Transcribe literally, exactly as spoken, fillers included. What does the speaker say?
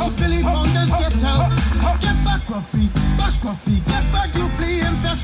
Billy Founders get out. Get back, Ruffy, bash Ruffy. Get back, you flee and fast